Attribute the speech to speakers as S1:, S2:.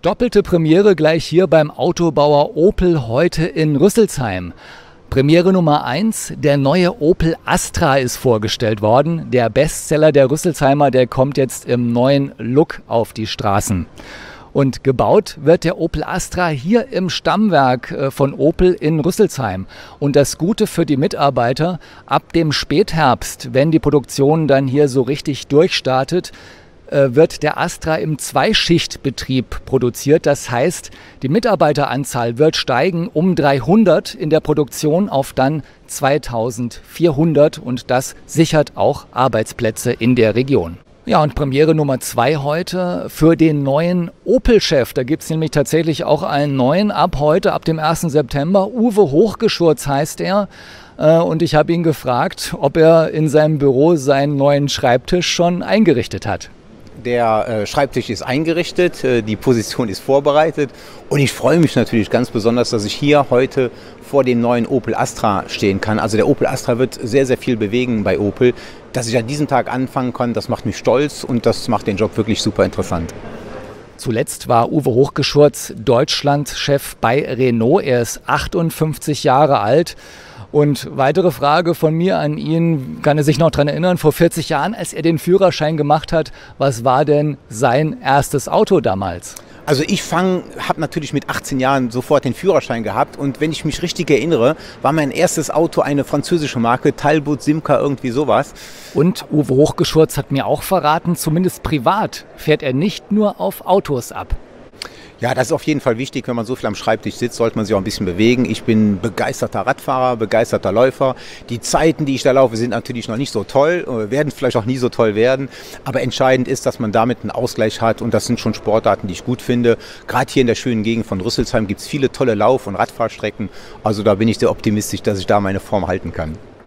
S1: Doppelte Premiere gleich hier beim Autobauer Opel heute in Rüsselsheim. Premiere Nummer 1, der neue Opel Astra ist vorgestellt worden. Der Bestseller der Rüsselsheimer, der kommt jetzt im neuen Look auf die Straßen. Und gebaut wird der Opel Astra hier im Stammwerk von Opel in Rüsselsheim. Und das Gute für die Mitarbeiter, ab dem Spätherbst, wenn die Produktion dann hier so richtig durchstartet, wird der Astra im Zweischichtbetrieb produziert. Das heißt, die Mitarbeiteranzahl wird steigen um 300 in der Produktion auf dann 2400 und das sichert auch Arbeitsplätze in der Region. Ja, und Premiere Nummer 2 heute für den neuen Opel-Chef. Da gibt es nämlich tatsächlich auch einen neuen ab heute, ab dem 1. September. Uwe Hochgeschurz heißt er. Und ich habe ihn gefragt, ob er in seinem Büro seinen neuen Schreibtisch schon eingerichtet hat.
S2: Der Schreibtisch ist eingerichtet, die Position ist vorbereitet und ich freue mich natürlich ganz besonders, dass ich hier heute vor dem neuen Opel Astra stehen kann. Also der Opel Astra wird sehr, sehr viel bewegen bei Opel. Dass ich an diesem Tag anfangen kann, das macht mich stolz und das macht den Job wirklich super interessant.
S1: Zuletzt war Uwe Hochgeschurz Deutschlandchef bei Renault. Er ist 58 Jahre alt. Und weitere Frage von mir an ihn, kann er sich noch daran erinnern, vor 40 Jahren, als er den Führerschein gemacht hat, was war denn sein erstes Auto damals?
S2: Also ich habe natürlich mit 18 Jahren sofort den Führerschein gehabt und wenn ich mich richtig erinnere, war mein erstes Auto eine französische Marke, Talbot, Simca, irgendwie sowas.
S1: Und Uwe Hochgeschurz hat mir auch verraten, zumindest privat fährt er nicht nur auf Autos ab.
S2: Ja, das ist auf jeden Fall wichtig, wenn man so viel am Schreibtisch sitzt, sollte man sich auch ein bisschen bewegen. Ich bin begeisterter Radfahrer, begeisterter Läufer. Die Zeiten, die ich da laufe, sind natürlich noch nicht so toll, werden vielleicht auch nie so toll werden. Aber entscheidend ist, dass man damit einen Ausgleich hat und das sind schon Sportarten, die ich gut finde. Gerade hier in der schönen Gegend von Rüsselsheim gibt es viele tolle Lauf- und Radfahrstrecken. Also da bin ich sehr optimistisch, dass ich da meine Form halten kann.